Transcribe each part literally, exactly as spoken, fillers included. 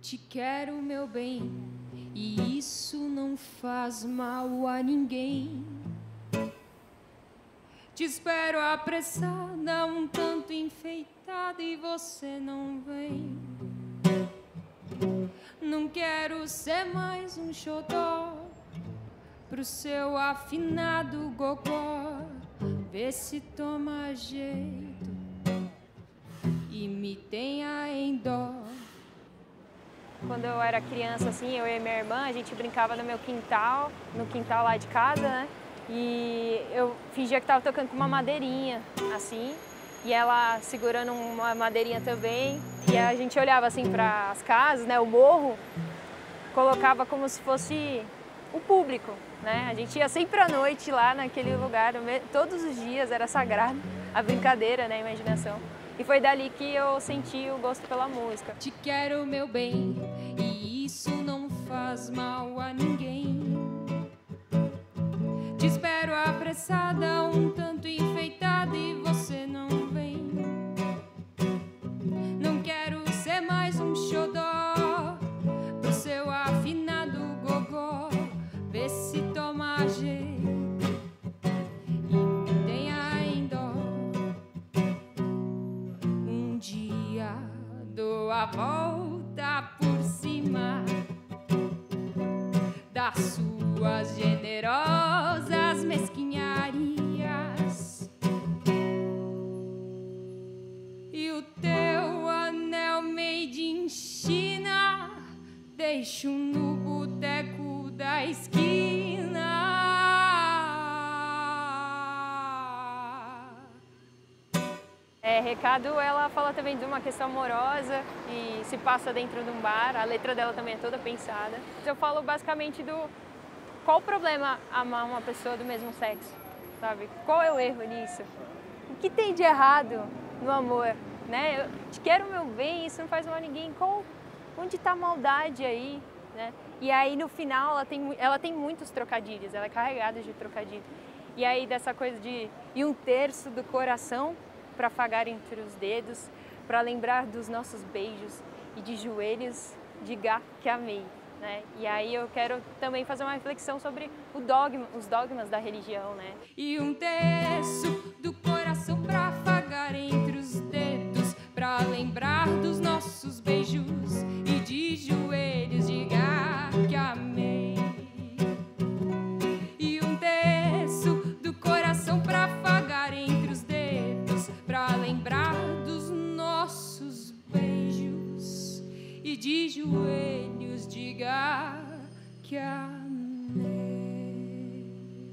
Te quero, meu bem, e isso não faz mal a ninguém. Te espero apressada, um tanto enfeitada, e você não vem. Não quero ser mais um xodó pro seu afinado gogó. Vê se toma jeito e me tenha em dó. Quando eu era criança, assim, eu e minha irmã, a gente brincava no meu quintal, no quintal lá de casa, né? E eu fingia que estava tocando com uma madeirinha, assim, e ela segurando uma madeirinha também. E a gente olhava, assim, para as casas, né, o morro, colocava como se fosse o público, né? A gente ia sempre à noite lá naquele lugar, todos os dias, era sagrado, a brincadeira, né, a imaginação. E foi dali que eu senti o gosto pela música. Te quero, meu bem, e isso não faz mal a ninguém. Te espero apressada, um tanto enfeitada, e você não vem. Não quero ser mais um xodó pro seu afinado gogó. Vê se toma jeito e me tenha em dó. Um dia dou a volta por cima das suas generosas mesquinharias, e o teu anel made in China deixo no boteco da esquina. É, Recado, ela fala também de uma questão amorosa e se passa dentro de um bar. A letra dela também é toda pensada. Eu falo basicamente do qual o problema amar uma pessoa do mesmo sexo, sabe? Qual é o erro nisso? O que tem de errado no amor, né? Eu te quero o meu bem, isso não faz mal a ninguém. Qual, onde está a maldade aí, né? E aí no final ela tem, ela tem muitos trocadilhos, ela é carregada de trocadilhos. E aí dessa coisa de e um terço do coração para afagar entre os dedos, para lembrar dos nossos beijos e de joelhos diga que amei, né? E aí eu quero também fazer uma reflexão sobre o dogma, os dogmas da religião, né? E um terço do coração para afagar entre os dedos, para lembrar dos nossos beijos e de joelhos diga que amei. E um terço do coração para afagar entre os dedos, para lembrar dos nossos beijos e de joelhos diga que amei.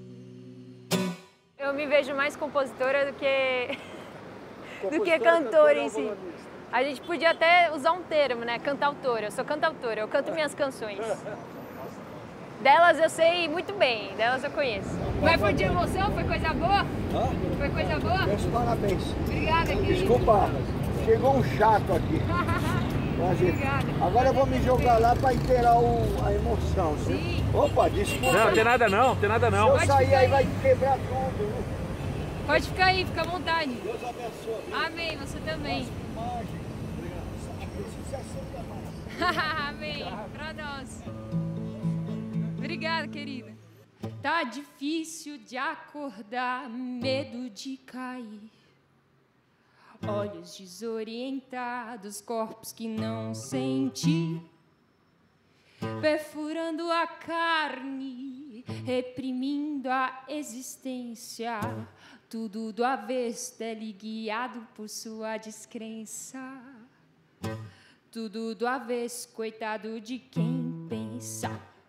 Eu me vejo mais compositora do que do que cantora em si. A gente podia até usar um termo, né? Cantautora. Eu sou cantautora, eu canto minhas canções. Delas eu sei muito bem, delas eu conheço. Mas foi de emoção? Foi coisa boa? Hã? Foi coisa boa? Meus parabéns. Obrigada, querida. Desculpa, chegou um chato aqui. Obrigada. Agora eu vou me jogar lá para inteirar o, a emoção. Sim. Opa, desculpa. Não, tem nada não, tem nada não. Se eu Pode sair ficar aí aí. vai quebrar tudo. Viu? Pode ficar aí, fica à vontade. Deus abençoe. Viu? Amém, você também. Imagem. Obrigado. Sucesso da mais. Amém, pra nós. Obrigada, querida. Tá difícil de acordar, medo de cair. Olhos desorientados, corpos que não senti, perfurando a carne, reprimindo a existência. Tudo do avesso, dele guiado por sua descrença. Tudo do avesso, coitado de quem pensa.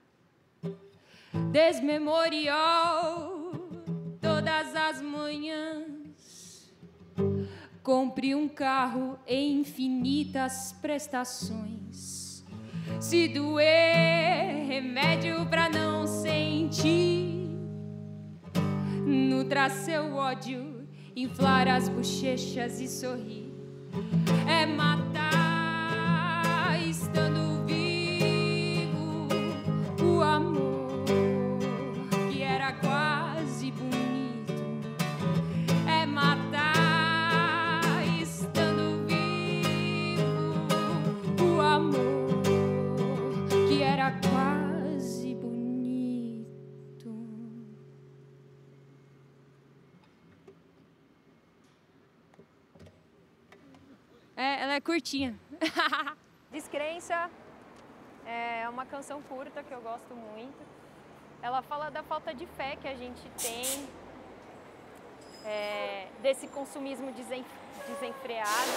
Desmemoriou todas as manhãs. Compre um carro em infinitas prestações. Se doer, remédio pra não sentir. Nutra seu ódio, inflar as bochechas e sorrir. É matar, estando vivo, o amor que era quase bonito. É matar, estando vivo, o amor que era quase bonito. É, ela é curtinha. Descrença é uma canção curta que eu gosto muito. Ela fala da falta de fé que a gente tem, é, desse consumismo desen, desenfreado.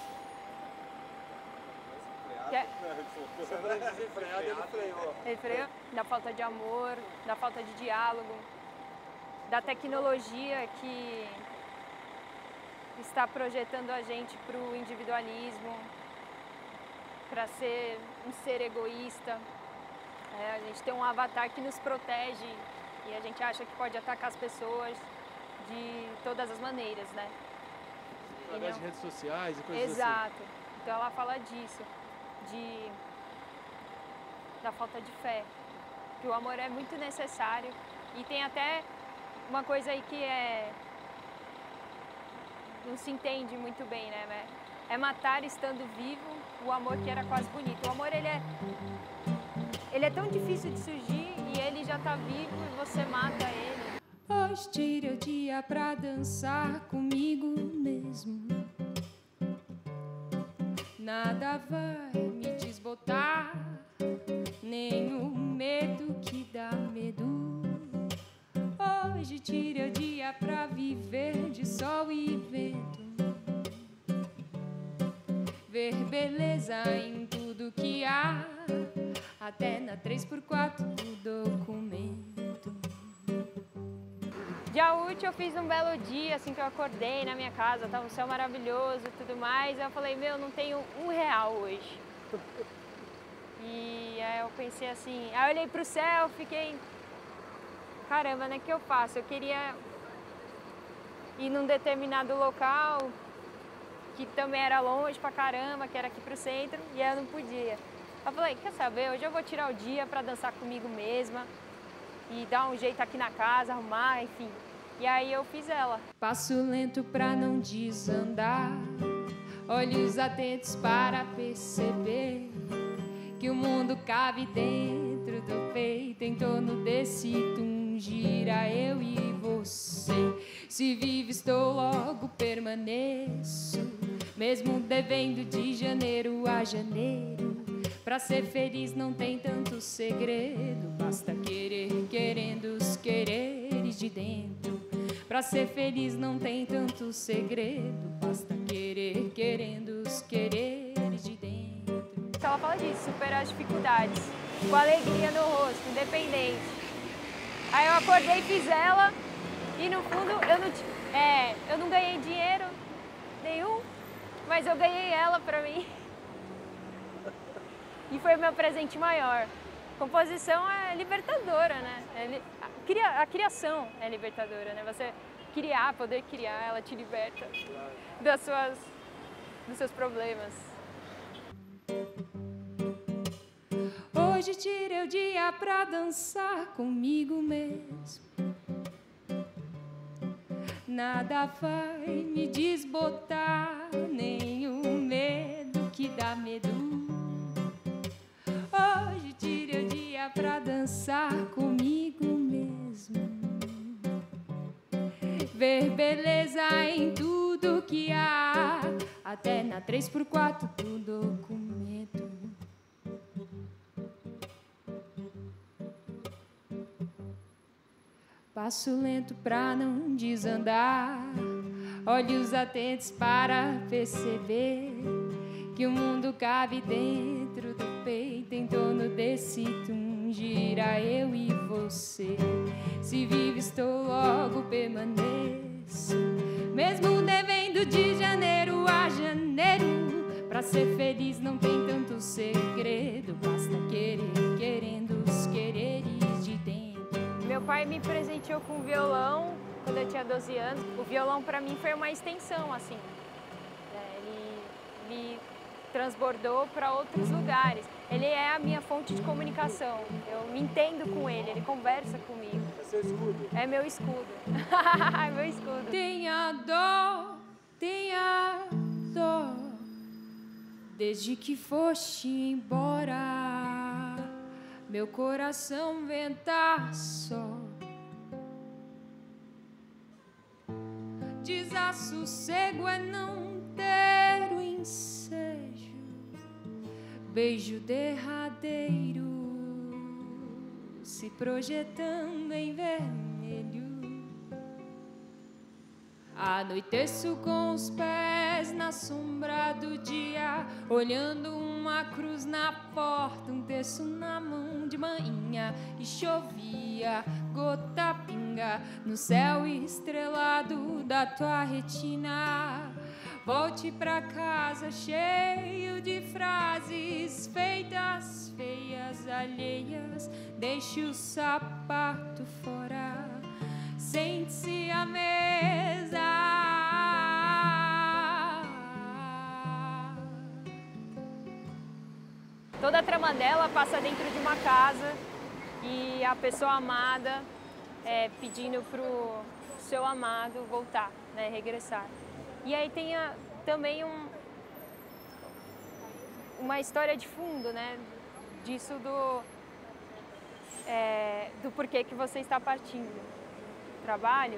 Que é, Desenfreado, ele freou. ele freou? Da falta de amor, da falta de diálogo, da tecnologia que está projetando a gente para o individualismo, para ser um ser egoísta. É, a gente tem um avatar que nos protege e a gente acha que pode atacar as pessoas de todas as maneiras, né? Através de redes sociais e coisas Exato. assim. Então ela fala disso, de da falta de fé, que o amor é muito necessário e tem até uma coisa aí que é não se entende muito bem, né? É matar estando vivo o amor que era quase bonito. O amor, ele é, ele é tão difícil de surgir e ele já tá vivo e você mata ele. Hoje tira o dia pra dançar comigo mesmo. Nada vai me desbotar, nem o medo que dá medo. Hoje tira o dia pra viver de sol e vento. Ver beleza em tudo que há, até na três por quatro do documento. Dia útil eu fiz um belo dia, assim que eu acordei na minha casa, tava um céu maravilhoso e tudo mais. Aí eu falei, meu, não tenho um real hoje. E aí eu pensei assim, aí eu olhei pro céu, fiquei, caramba, né, o que eu faço? Eu queria ir num determinado local, que também era longe pra caramba, que era aqui pro centro, e aí eu não podia. Eu falei, quer saber, hoje eu vou tirar o dia pra dançar comigo mesma e dar um jeito aqui na casa, arrumar, enfim. E aí eu fiz ela. Passo lento pra não desandar, olhos atentos para perceber que o mundo cabe dentro do peito, em torno desse tum gira eu e você. Se vivo estou, logo permaneço, mesmo devendo de janeiro a janeiro. Pra ser feliz não tem tanto segredo, basta querer, querendo os quereres de dentro. Pra ser feliz não tem tanto segredo, basta querer, querendo os quereres de dentro. Ela fala disso, superar as dificuldades, com alegria no rosto, independente. Aí eu acordei e fiz ela, e no fundo eu não, é, eu não ganhei dinheiro nenhum, mas eu ganhei ela pra mim. E foi o meu presente maior. Composição é libertadora, né? É li... a, cria... a criação é libertadora, né? Você criar, poder criar, ela te liberta das suas... dos seus problemas. Hoje tirei o dia pra dançar comigo mesmo. Nada vai me desbotar, nem o medo que dá medo. Hoje tirei o dia pra dançar comigo mesmo. Ver beleza em tudo que há, até na três por quatro do documento. Passo lento pra não desandar, olhos atentos para perceber que o mundo cabe dentro do peito, em torno desse tum gira eu e você. Se vivo estou, logo permaneço, mesmo devendo de janeiro a janeiro. Pra ser feliz não tem tanto segredo, basta querer, querendo os quereres de dentro. Meu pai me presenteou com violão quando eu tinha doze anos. O violão pra mim foi uma extensão, assim. É, ele me transbordou para outros lugares. Ele é a minha fonte de comunicação. Eu me entendo com ele, ele conversa comigo. É seu escudo? É meu escudo. É meu escudo. Tenha dó, tenha dó, desde que foste embora. meu coração venta só. Desassossego é não ter o ensejo, beijo derradeiro se projetando em vermelho. Anoiteço com os pés na sombra do dia, olhando uma cruz na porta, um terço na mão de manhã. E chovia, gota pinga no céu estrelado da tua retina. Volte pra casa cheio de frases feitas, feias, alheias. Deixe o sapato fora, sente-se à mesa. Toda a trama dela passa dentro de uma casa e a pessoa amada é, pedindo pro seu amado voltar, né, regressar. E aí tem a, também um, uma história de fundo, né, disso do, é, do porquê que você está partindo. Trabalho,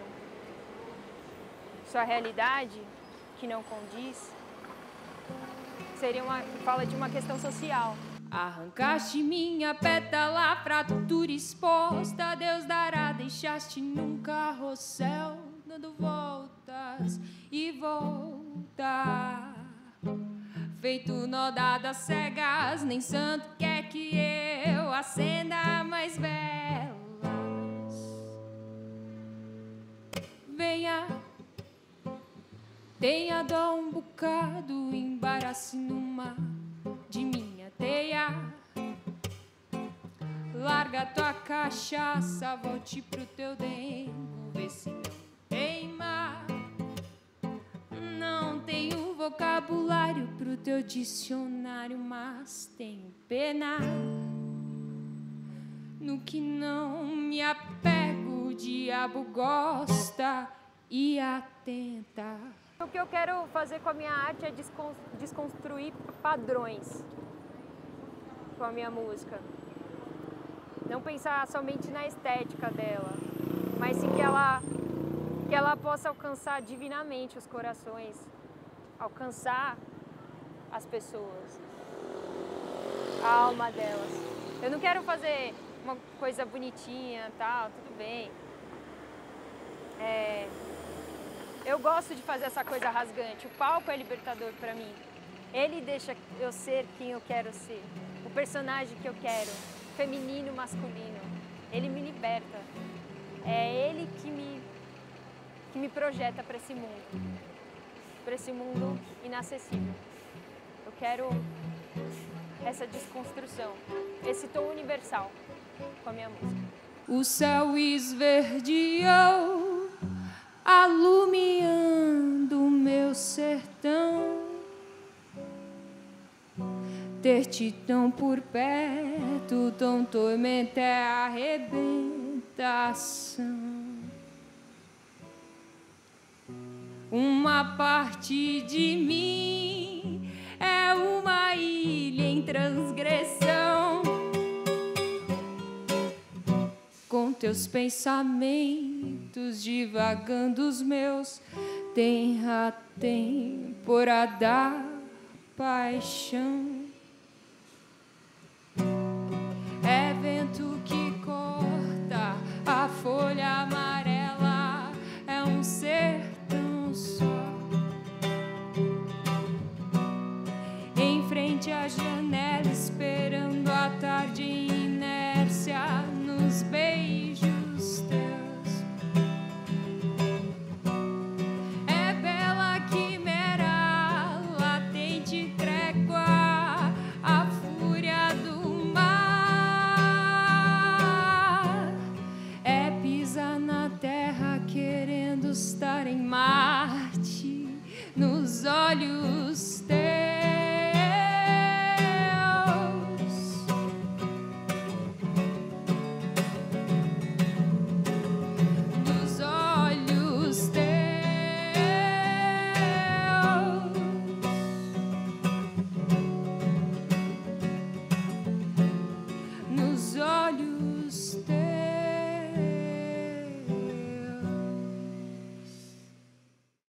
sua realidade, que não condiz, seria uma, fala de uma questão social. Arrancaste minha pétala, fratura exposta, Deus dará, deixaste num carrossel, dando voltas e volta. Feito nó dadas cegas, nem santo quer que eu acenda mais velas. Venha, tenha dó um bocado, embarace numa de minha teia. Larga tua cachaça, volte pro teu dengo, vê se não teima. Não tenho vocabulário pro teu dicionário, mas tenho pena no que não me apego, o diabo gosta e atenta. O que eu quero fazer com a minha arte é desconstruir padrões com a minha música. Não pensar somente na estética dela, mas sim que ela, que ela possa alcançar divinamente os corações, alcançar as pessoas, a alma delas. Eu não quero fazer uma coisa bonitinha, tal, tudo bem. É... Eu gosto de fazer essa coisa rasgante. O palco é libertador para mim. Ele deixa eu ser quem eu quero ser. O personagem que eu quero, feminino, masculino. Ele me liberta. É ele que me, que me projeta para esse mundo. Para esse mundo inacessível. Eu quero essa desconstrução, esse tom universal com a minha música. O céu esverdeou, alumiando o meu sertão. Ter-te tão por perto, tão tormenta é arrebentação. Uma parte de mim é uma ilha em transgressão. Com teus pensamentos divagando os meus, tem a temporada paixão.